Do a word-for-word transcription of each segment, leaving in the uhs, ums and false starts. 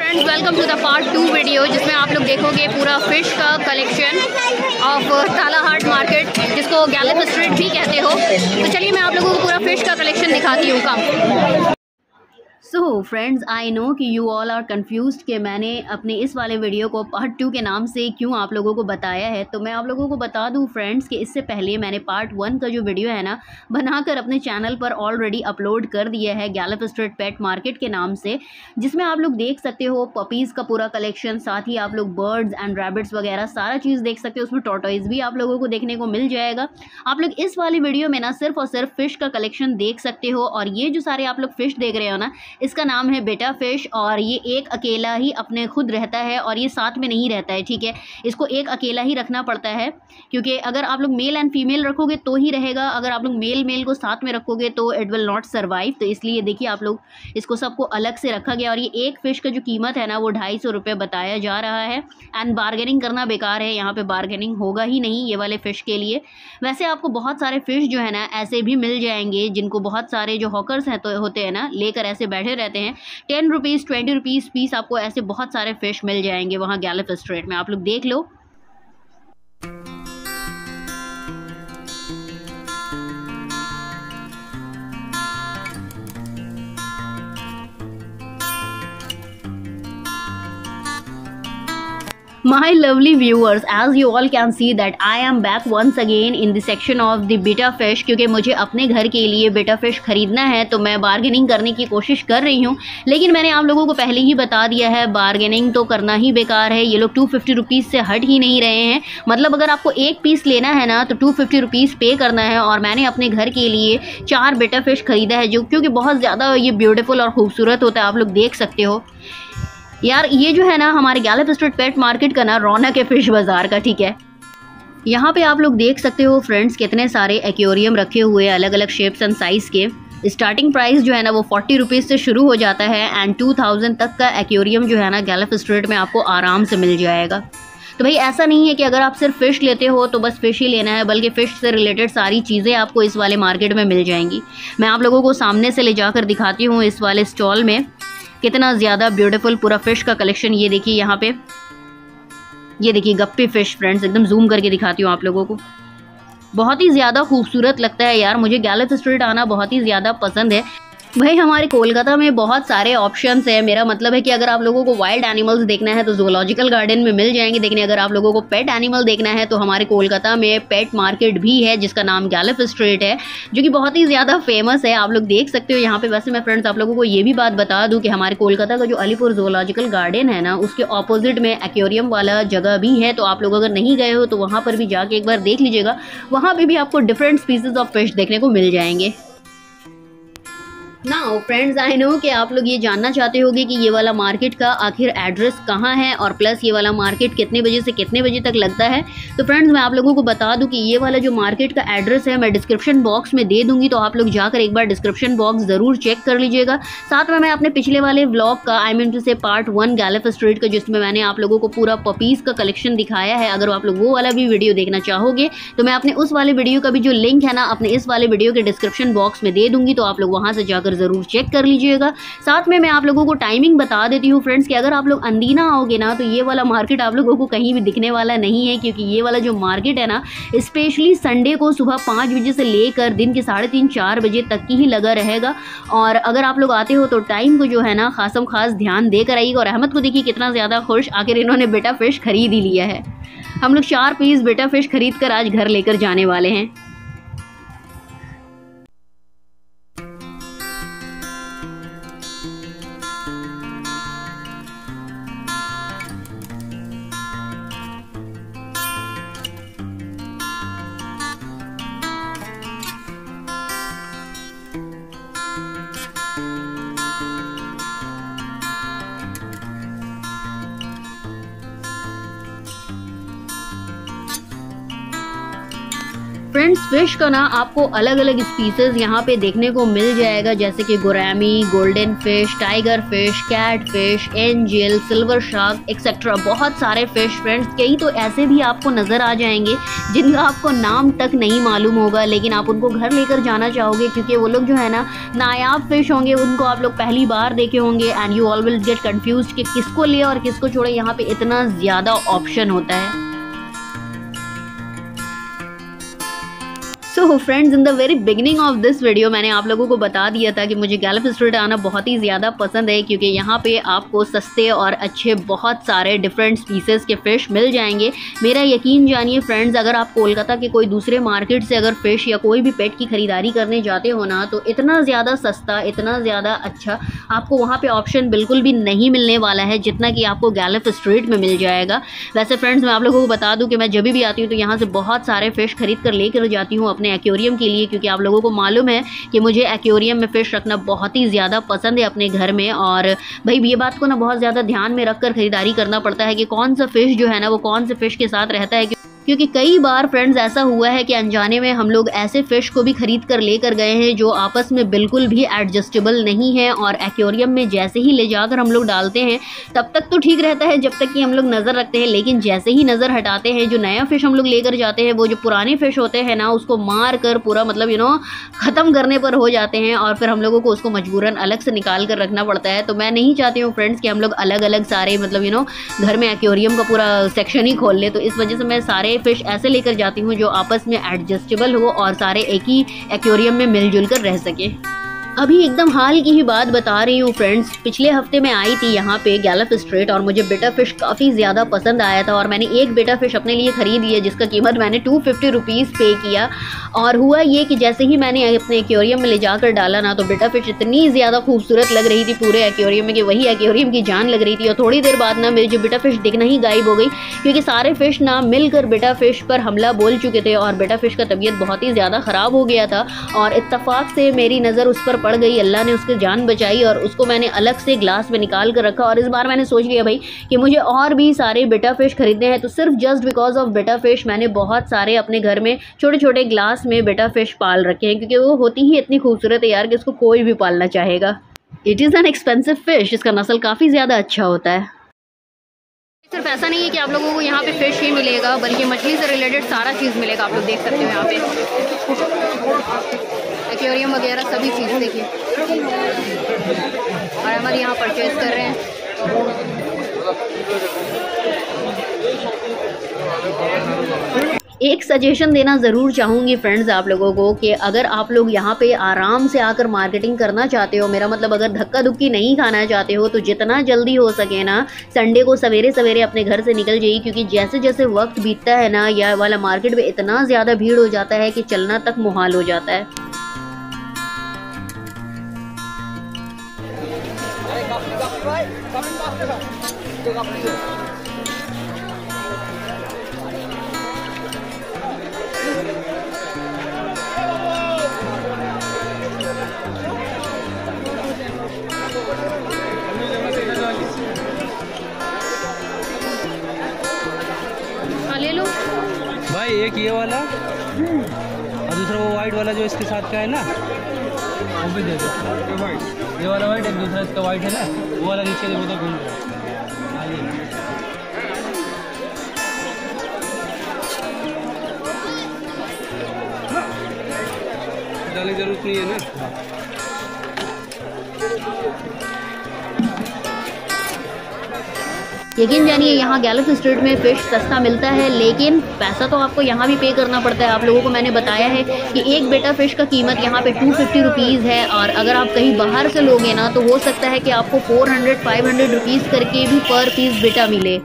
Friends, welcome to the part two video जिसमें आप लोग देखोगे पूरा फिश का कलेक्शन ऑफ तालाहाट मार्केट, जिसको गैलेप स्ट्रीट भी कहते हो। तो चलिए मैं आप लोगों को पूरा फिश का कलेक्शन दिखाती हूँ। Come so friends, I know कि यू ऑल आर कन्फ्यूज्ड कि मैंने अपने इस वाले वीडियो को पार्ट टू के नाम से क्यों आप लोगों को बताया है। तो मैं आप लोगों को बता दूं फ्रेंड्स कि इससे पहले मैंने पार्ट वन का जो वीडियो है ना बनाकर अपने चैनल पर ऑलरेडी अपलोड कर दिया है गैलेप स्ट्रीट पेट मार्केट के नाम से, जिसमें आप लोग देख सकते हो पपीज़ का पूरा कलेक्शन, साथ ही आप लोग बर्ड्स एंड रैबिट्स वगैरह सारा चीज़ देख सकते हो। उसमें टॉर्टोइज भी आप लोगों को देखने को मिल जाएगा। आप लोग इस वाली वीडियो में ना सिर्फ और सिर्फ फ़िश का कलेक्शन देख सकते हो। और ये जो सारे आप लोग फ़िश देख रहे हो ना, इसका नाम है बेटा फिश, और ये एक अकेला ही अपने खुद रहता है और ये साथ में नहीं रहता है, ठीक है। इसको एक अकेला ही रखना पड़ता है, क्योंकि अगर आप लोग मेल एंड फीमेल रखोगे तो ही रहेगा, अगर आप लोग मेल मेल को साथ में रखोगे तो इट विल नॉट सर्वाइव। तो इसलिए देखिए आप लोग इसको सबको अलग से रखा गया। और ये एक फ़िश का जो कीमत है ना वो ढाई सौ रुपये बताया जा रहा है। एंड बार्गेनिंग करना बेकार है, यहाँ पे बार्गेनिंग होगा ही नहीं ये वाले फ़िश के लिए। वैसे आपको बहुत सारे फ़िश जो है ना ऐसे भी मिल जाएंगे, जिनको बहुत सारे जो हॉकर्स हैं तो होते हैं ना लेकर ऐसे बैठे रहते हैं। Ten rupees twenty rupees piece आपको ऐसे बहुत सारे फ़िश मिल जाएंगे वहाँ गैलेप स्ट्रीट में, आप लोग देख लो। My lovely viewers, as you all can see that I am back once again in the section of the betta fish, क्योंकि मुझे अपने घर के लिए बेटा फ़िश ख़रीदना है तो मैं बार्गेनिंग करने की कोशिश कर रही हूँ। लेकिन मैंने आप लोगों को पहले ही बता दिया है बार्गेनिंग तो करना ही बेकार है। ये लोग टू फिफ्टी रुपीज़ से हट ही नहीं रहे हैं। मतलब अगर आपको एक पीस लेना है ना तो टू फिफ्टी रुपीज़ पे करना है। और मैंने अपने घर के लिए चार बेटा फ़िश ख़रीदा है, जो क्योंकि बहुत ज़्यादा ये ब्यूटीफुल और खूबसूरत होता है, आप लोग देख सकते हो। यार ये जो है ना हमारे गैलेप स्ट्रीट पेट मार्केट का ना रौनक है फिश बाज़ार का, ठीक है। यहाँ पे आप लोग देख सकते हो फ्रेंड्स कितने सारे एक्वेरियम रखे हुए हैं अलग अलग शेप्स एंड साइज़ के। स्टार्टिंग प्राइस जो है ना वो फोर्टी रुपीज़ से शुरू हो जाता है एंड टू थाउजेंड तक का एक्वेरियम जो है ना गैलेप स्ट्रीट में आपको आराम से मिल जाएगा। तो भाई ऐसा नहीं है कि अगर आप सिर्फ फ़िश लेते हो तो बस फ़िश ही लेना है, बल्कि फ़िश से रिलेटेड सारी चीज़ें आपको इस वाले मार्केट में मिल जाएंगी। मैं आप लोगों को सामने से ले जाकर दिखाती हूँ इस वाले स्टॉल में कितना ज़्यादा ब्यूटीफुल पूरा फ़िश का कलेक्शन। ये देखिए यहाँ पे, ये देखिए गप्पी फ़िश फ्रेंड्स, एकदम जूम करके दिखाती हूँ आप लोगों को। बहुत ही ज़्यादा खूबसूरत लगता है यार, मुझे गैलेप स्ट्रीट आना बहुत ही ज़्यादा पसंद है। भाई हमारे कोलकाता में बहुत सारे ऑप्शंस है। मेरा मतलब है कि अगर आप लोगों को वाइल्ड एनिमल्स देखना है तो ज़ूलॉजिकल गार्डन में मिल जाएंगे, लेकिन अगर आप लोगों को पेट एनिमल देखना है तो हमारे कोलकाता में पेट मार्केट भी है जिसका नाम गैलेप स्ट्रीट है, जो कि बहुत ही ज़्यादा फेमस है। आप लोग देख सकते हो यहाँ पे। वैसे मैं फ्रेंड्स आप लोगों को ये भी बात बता दूँ कि हमारे कोलकाता का जो अलीपुर ज़ूलॉजिकल गार्डन है ना उसके ऑपोजिट में एक्वेरियम वाला जगह भी है। तो आप लोग अगर नहीं गए हो तो वहाँ पर भी जाके एक बार देख लीजिएगा। वहाँ पर भी आपको डिफरेंट स्पीसीज ऑफ फिश देखने को मिल जाएंगे। नाउ फ्रेंड्स, आई नो कि आप लोग ये जानना चाहते होंगे कि ये वाला मार्केट का आखिर एड्रेस कहाँ है और प्लस ये वाला मार्केट कितने बजे से कितने बजे तक लगता है। तो फ्रेंड्स मैं आप लोगों को बता दूं कि ये वाला जो मार्केट का एड्रेस है मैं डिस्क्रिप्शन बॉक्स में दे दूंगी, तो आप लोग जाकर एक बार डिस्क्रिप्शन बॉक्स ज़रूर चेक कर लीजिएगा। साथ में मैं अपने पिछले वाले व्लॉग का, आई मीन टू से पार्ट वन गैलेप स्ट्रीट का, जिसमें मैंने आप लोगों को पूरा पपीज़ का कलेक्शन दिखाया है, अगर आप लोग वो वाला भी वीडियो देखना चाहोगे तो मैं अपने उस वाले वीडियो का भी जो लिंक है ना अपने इस वाले वीडियो के डिस्क्रिप्शन बॉक्स में दे दूंगी, तो आप लोग वहाँ से जाकर ज़रूर चेक कर लीजिएगा। साथ में मैं आप लोगों को टाइमिंग बता देती हूँ फ्रेंड्स कि अगर आप लोग अंदीना आओगे ना तो ये वाला मार्केट आप लोगों को कहीं भी दिखने वाला नहीं है, क्योंकि ये वाला जो मार्केट है ना स्पेशली संडे को सुबह पाँच बजे से लेकर दिन के साढ़े तीन चार बजे तक की ही लगा रहेगा। और अगर आप लोग आते हो तो टाइम को जो है ना खासम खास ध्यान देकर आइएगा। और अहमद को देखिए कितना ज़्यादा खुश, आखिर इन्होंने बेटा फ़िश खरीद ही लिया है। हम लोग चार पीस बेटा फ़िश खरीद कर आज घर लेकर जाने वाले हैं। फ्रेंड्स फिश का ना आपको अलग अलग स्पीसीज यहाँ पे देखने को मिल जाएगा, जैसे कि gourami, golden fish, tiger fish, cat fish, angel, silver shark etcetera. बहुत सारे फिश फ्रेंड्स, कई तो ऐसे भी आपको नज़र आ जाएंगे जिनका आपको नाम तक नहीं मालूम होगा, लेकिन आप उनको घर लेकर जाना चाहोगे क्योंकि वो लोग जो है ना नायाब फिश होंगे, उनको आप लोग पहली बार देखे होंगे and you all will get confuse कि किसको ले और किसको छोड़े। यहाँ पे इतना ज़्यादा ऑप्शन होता है। So friends, in the very beginning of this video मैंने आप लोगों को बता दिया था कि मुझे गैल्फ स्ट्रीट आना बहुत ही ज़्यादा पसंद है क्योंकि यहाँ पे आपको सस्ते और अच्छे बहुत सारे डिफरेंट स्पीसीज़ के फ़िश मिल जाएंगे। मेरा यकीन जानिए फ्रेंड्स, अगर आप कोलकाता के कोई दूसरे मार्केट से अगर फ़िश या कोई भी पेट की ख़रीदारी करने जाते हो ना, तो इतना ज़्यादा सस्ता, इतना ज़्यादा अच्छा आपको वहाँ पर ऑप्शन बिल्कुल भी नहीं मिलने वाला है जितना कि आपको गैल्फ स्ट्रीट में मिल जाएगा। वैसे फ्रेंड्स, मैं आप लोगों को बता दूँ कि मैं जब भी आती हूँ तो यहाँ से बहुत सारे फ़िश खरीद कर लेकर जाती हूँ अपने एक्वेरियम के लिए, क्योंकि आप लोगों को मालूम है कि मुझे एक्वेरियम में फ़िश रखना बहुत ही ज़्यादा पसंद है अपने घर में। और भाई ये बात को ना बहुत ज़्यादा ध्यान में रखकर खरीदारी करना पड़ता है कि कौन सा फ़िश जो है ना वो कौन से फ़िश के साथ रहता है, क्योंकि कई बार फ्रेंड्स ऐसा हुआ है कि अनजाने में हम लोग ऐसे फ़िश को भी खरीद कर लेकर गए हैं जो आपस में बिल्कुल भी एडजस्टेबल नहीं है, और एक्वेरियम में जैसे ही ले जाकर हम लोग डालते हैं तब तक तो ठीक रहता है जब तक कि हम लोग नज़र रखते हैं, लेकिन जैसे ही नज़र हटाते हैं जो नया फ़िश हम लोग लेकर जाते हैं वो जो पुराने फ़िश होते हैं ना उसको मार कर पूरा मतलब यू नो ख़त्म करने पर हो जाते हैं, और फिर हम लोगों को उसको मजबूरन अलग से निकाल कर रखना पड़ता है। तो मैं नहीं चाहती हूँ फ्रेंड्स कि हम लोग अलग अलग सारे मतलब यू नो घर में एक्वेरियम का पूरा सेक्शन ही खोल ले। तो इस वजह से मैं सारे फ़िश ऐसे लेकर जाती हूँ जो आपस में एडजस्टेबल हो और सारे एक ही एक्वेरियम में मिलजुल कर रह सके। अभी एकदम हाल की ही बात बता रही हूँ फ्रेंड्स, पिछले हफ्ते मैं आई थी यहाँ पे गैल्फ स्ट्रीट और मुझे बेटा फ़िश काफ़ी ज़्यादा पसंद आया था और मैंने एक बेटा फ़िश अपने लिए ख़रीद लिया जिसका कीमत मैंने टू फिफ्टी रुपीज़ पे किया। और हुआ ये कि जैसे ही मैंने अपने एक्वेरियम में ले जाकर डाला ना, तो बेटा फ़िश इतनी ज़्यादा खूबसूरत लग रही थी पूरे एक्वेरियम में कि वही एक्वेरियम की जान लग रही थी। और थोड़ी देर बाद ना मेरी जो बेटा फ़िश दिखना ही गायब हो गई, क्योंकि सारे फ़िश ना मिलकर बेटा फ़िश पर हमला बोल चुके थे और बेटा फ़िश का तबीयत बहुत ही ज़्यादा ख़राब हो गया था। और इत्तफाक से मेरी नज़र उस पर पड़ गई, अल्लाह ने उसकी जान बचाई और उसको मैंने अलग से ग्लास में निकाल कर रखा। और इस बार मैंने सोच लिया भाई कि मुझे और भी सारे बेटा फ़िश खरीदने हैं, तो सिर्फ just because of betta fish मैंने बहुत सारे अपने घर में छोटे छोटे ग्लास में बेटा फ़िश पाल रखे हैं, क्योंकि वो होती ही इतनी खूबसूरत है यार कि उसको कोई भी पालना चाहेगा। It is an expensive fish, इसका नस्ल काफ़ी ज़्यादा अच्छा होता है। सिर्फ ऐसा नहीं है कि आप लोगों को यहाँ पे फ़िश ही मिलेगा, बल्कि मछली से रिलेटेड सारा चीज़ मिलेगा। आप लोग देख सकते हो यहाँ पे एक्वेरियम वगैरह सभी चीज़ देखिए, और हमारे यहाँ परचेज कर रहे हैं। एक सजेशन देना ज़रूर चाहूँगी फ्रेंड्स आप लोगों को कि अगर आप लोग यहाँ पे आराम से आकर मार्केटिंग करना चाहते हो, मेरा मतलब अगर धक्का धुक्की नहीं खाना चाहते हो, तो जितना जल्दी हो सके ना संडे को सवेरे सवेरे अपने घर से निकल जाइए, क्योंकि जैसे जैसे वक्त बीतता है ना यह वाला मार्केट में इतना ज़्यादा भीड़ हो जाता है कि चलना तक मुहाल हो जाता है। ले लो भाई, एक ये वाला और दूसरा वो वाइट वाला जो इसके साथ का है ना वो भी दे दो। ये वाला वाइट, एक दूसरा इसका वाइट है ना, वो वाला नीचे उधर घूम रहा है। डालने की जरूरत नहीं है ना। यकीन जानिए यहाँ गैल्फ स्ट्रीट में फ़िश सस्ता मिलता है, लेकिन पैसा तो आपको यहाँ भी पे करना पड़ता है। आप लोगों को मैंने बताया है कि एक बेटा फ़िश का कीमत यहाँ पे टू फिफ्टी रुपीज़ है, और अगर आप कहीं बाहर से लोगे ना तो हो सकता है कि आपको four hundred five hundred rupees करके भी पर पीस बेटा मिले।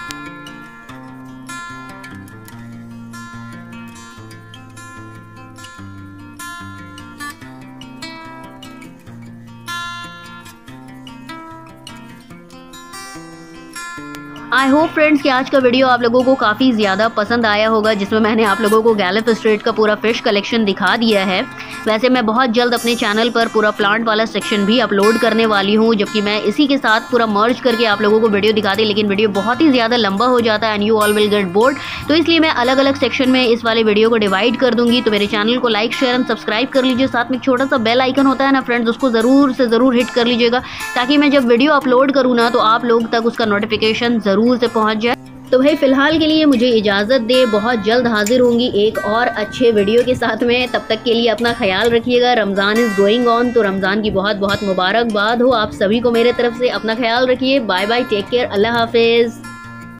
आई होप फ्रेंड्स कि आज का वीडियो आप लोगों को काफ़ी ज़्यादा पसंद आया होगा, जिसमें मैंने आप लोगों को गैल्फ स्ट्रीट का पूरा फ़िश कलेक्शन दिखा दिया है। वैसे मैं बहुत जल्द अपने चैनल पर पूरा प्लांट वाला सेक्शन भी अपलोड करने वाली हूँ, जबकि मैं इसी के साथ पूरा मर्ज करके आप लोगों को वीडियो दिखाती, लेकिन वीडियो बहुत ही ज़्यादा लंबा हो जाता है and you all will get bored. तो इसलिए मैं अलग अलग सेक्शन में इस वाले वीडियो को डिवाइड कर दूंगी। तो मेरे चैनल को लाइक शेयर एंड सब्सक्राइब कर लीजिए। साथ में छोटा सा बेल आइकन होता है ना फ्रेंड्स, उसको ज़रूर से ज़रूर हिट कर लीजिएगा, ताकि मैं जब वीडियो अपलोड करूँ ना तो आप लोग तक उसका नोटिफिकेशन ज़रूर से पहुँच जाए। तो भाई फ़िलहाल के लिए मुझे इजाज़त दे, बहुत जल्द हाजिर होंगी एक और अच्छे वीडियो के साथ में। तब तक के लिए अपना ख्याल रखिएगा। रमज़ान इज़ गोइंग ऑन, तो रमज़ान की बहुत बहुत मुबारकबाद हो आप सभी को मेरे तरफ से। अपना ख्याल रखिए। बाय बाय, टेक केयर, अल्लाह हाफिज़।